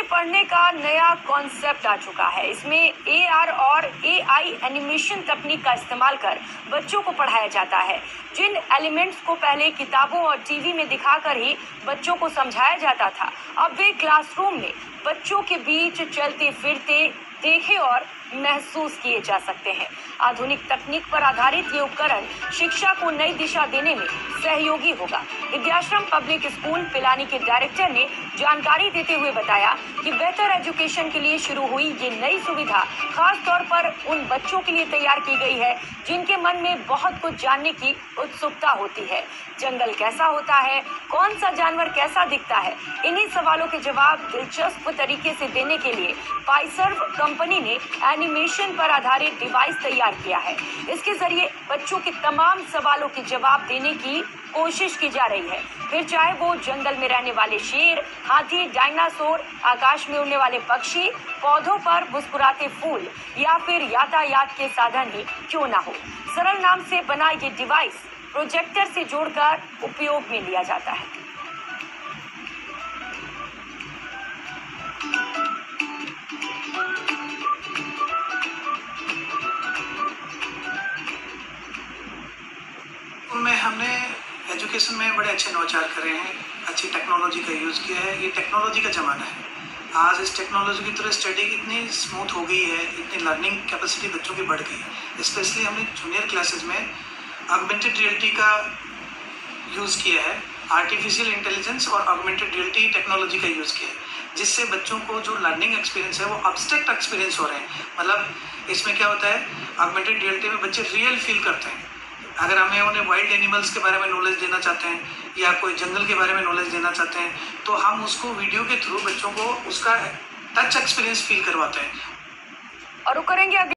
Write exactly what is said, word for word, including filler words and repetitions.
पढ़ने का नया कॉन्सेप्ट आ चुका है। इसमें ए आर और ए आई एनिमेशन तकनीक का इस्तेमाल कर बच्चों को पढ़ाया जाता है। जिन एलिमेंट्स को पहले किताबों और टीवी में दिखाकर ही बच्चों को समझाया जाता था, अब वे क्लासरूम में बच्चों के बीच चलते फिरते देखे और महसूस किए जा सकते हैं। आधुनिक तकनीक पर आधारित ये उपकरण शिक्षा को नई दिशा देने में सहयोगी होगा। विद्याश्रम पब्लिक स्कूल पिलानी के डायरेक्टर ने जानकारी देते हुए बताया कि बेहतर एजुकेशन के लिए शुरू हुई ये नई सुविधा खास तौर पर उन बच्चों के लिए तैयार की गई है जिनके मन में बहुत कुछ जानने की उत्सुकता होती है। जंगल कैसा होता है, कौन सा जानवर कैसा दिखता है, इन्हीं सवालों के जवाब दिलचस्प तरीके से देने के लिए फाइसर्व कंपनी ने एनिमेशन पर आधारित डिवाइस तैयार किया है। इसके जरिए बच्चों के तमाम सवालों के जवाब देने की कोशिश की जा रही है, फिर चाहे वो जंगल में रहने वाले शेर, हाथी, डायनासोर, आकाश में उड़ने वाले पक्षी, पौधों पर मुस्कुराते फूल या फिर यातायात के साधन ही क्यों ना हो। सरल नाम से बना ये डिवाइस प्रोजेक्टर से जोड़कर उपयोग में लिया जाता है। में हमने एजुकेशन में बड़े अच्छे नवाचार करे हैं, अच्छी टेक्नोलॉजी का यूज़ किया है। ये टेक्नोलॉजी का ज़माना है। आज इस टेक्नोलॉजी की तरह स्टडी इतनी स्मूथ हो गई है, इतनी लर्निंग कैपेसिटी बच्चों की बढ़ गई है। स्पेशली हमने जूनियर क्लासेस में ऑगमेंटेड रियलिटी का यूज़ किया है, आर्टिफिशियल इंटेलिजेंस और ऑगमेंटेड रियलिटी टेक्नोलॉजी का यूज़ किया है, जिससे बच्चों को जो लर्निंग एक्सपीरियंस है वो अब्स्ट्रैक्ट एक्सपीरियंस हो रहे हैं। मतलब इसमें क्या होता है, ऑगमेंटेड रियलिटी में बच्चे रियल फील करते हैं। अगर हमें उन्हें वाइल्ड एनिमल्स के बारे में नॉलेज देना चाहते हैं या कोई जंगल के बारे में नॉलेज देना चाहते हैं, तो हम उसको वीडियो के थ्रू बच्चों को उसका टच एक्सपीरियंस फील करवाते हैं। और वो करेंगे